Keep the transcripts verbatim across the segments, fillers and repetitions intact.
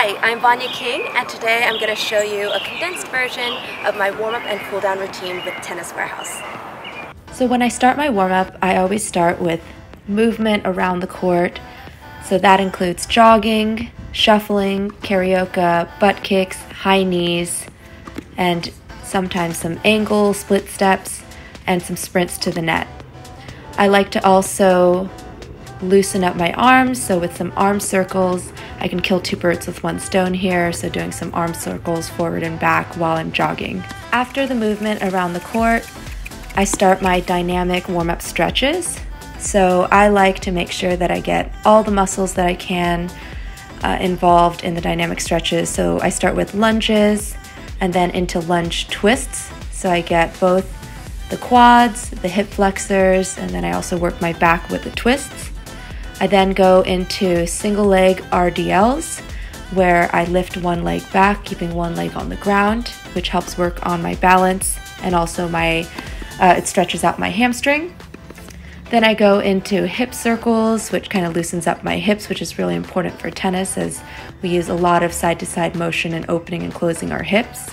Hi, I'm Vanya King, and today I'm going to show you a condensed version of my warm-up and cool-down routine with Tennis Warehouse. So when I start my warm-up, I always start with movement around the court. So that includes jogging, shuffling, karaoke, butt kicks, high knees, and sometimes some angle, split steps, and some sprints to the net. I like to also loosen up my arms, so with some arm circles, I can kill two birds with one stone here, so doing some arm circles forward and back while I'm jogging. After the movement around the court, I start my dynamic warm-up stretches. So I like to make sure that I get all the muscles that I can uh, involved in the dynamic stretches. So I start with lunges and then into lunge twists. So I get both the quads, the hip flexors, and then I also work my back with the twists. I then go into single leg R D Ls, where I lift one leg back, keeping one leg on the ground, which helps work on my balance and also my, uh, it stretches out my hamstring. Then I go into hip circles, which kind of loosens up my hips, which is really important for tennis as we use a lot of side-to-side motion and opening and closing our hips.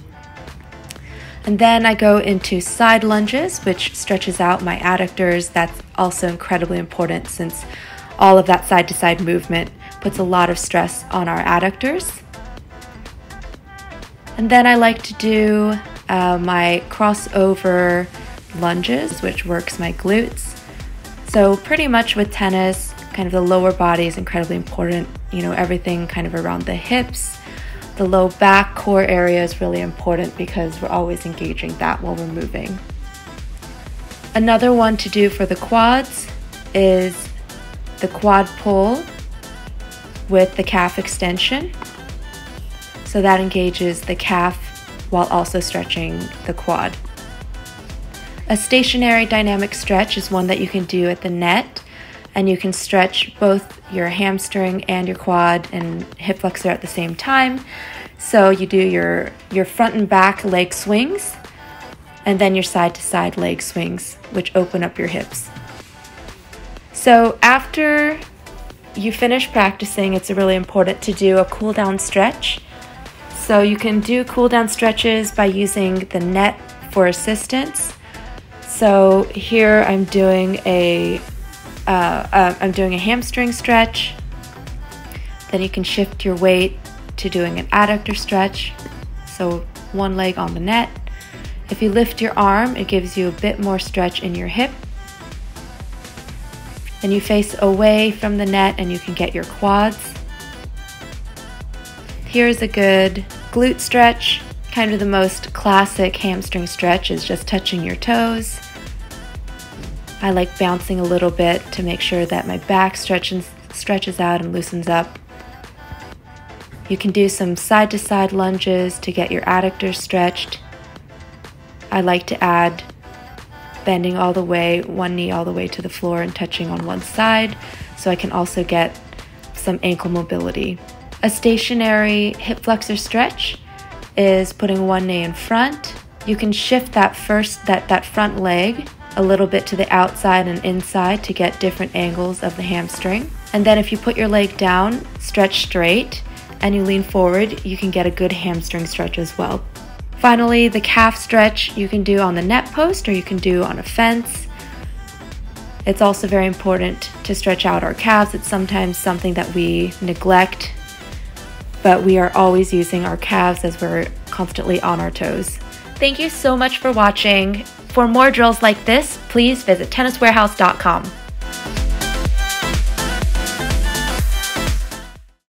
And then I go into side lunges, which stretches out my adductors. That's also incredibly important since all of that side-to-side movement puts a lot of stress on our adductors. And then I like to do uh, my crossover lunges, which works my glutes. So pretty much with tennis, kind of the lower body is incredibly important. You know, everything kind of around the hips. The low back core area is really important because we're always engaging that while we're moving. Another one to do for the quads is the quad pull with the calf extension. So that engages the calf while also stretching the quad. A stationary dynamic stretch is one that you can do at the net, and you can stretch both your hamstring and your quad and hip flexor at the same time. So you do your, your front and back leg swings, and then your side to side leg swings, which open up your hips. So after you finish practicing, it's really important to do a cool down stretch. So you can do cool down stretches by using the net for assistance. So here I'm doing a uh, uh, I'm doing a hamstring stretch. Then you can shift your weight to doing an adductor stretch. So one leg on the net. If you lift your arm, it gives you a bit more stretch in your hip. Then you face away from the net and you can get your quads. Here's a good glute stretch. Kind of the most classic hamstring stretch is just touching your toes. I like bouncing a little bit to make sure that my back stretches, stretches out and loosens up. You can do some side-to-side lunges to get your adductors stretched. I like to add bending all the way, one knee all the way to the floor and touching on one side, so I can also get some ankle mobility. A stationary hip flexor stretch is putting one knee in front. You can shift that first, that, that front leg a little bit to the outside and inside to get different angles of the hamstring. And then if you put your leg down, stretch straight, and you lean forward, you can get a good hamstring stretch as well. Finally, the calf stretch you can do on the net post or you can do on a fence. It's also very important to stretch out our calves. It's sometimes something that we neglect, but we are always using our calves as we're constantly on our toes. Thank you so much for watching. For more drills like this, please visit tennis warehouse dot com.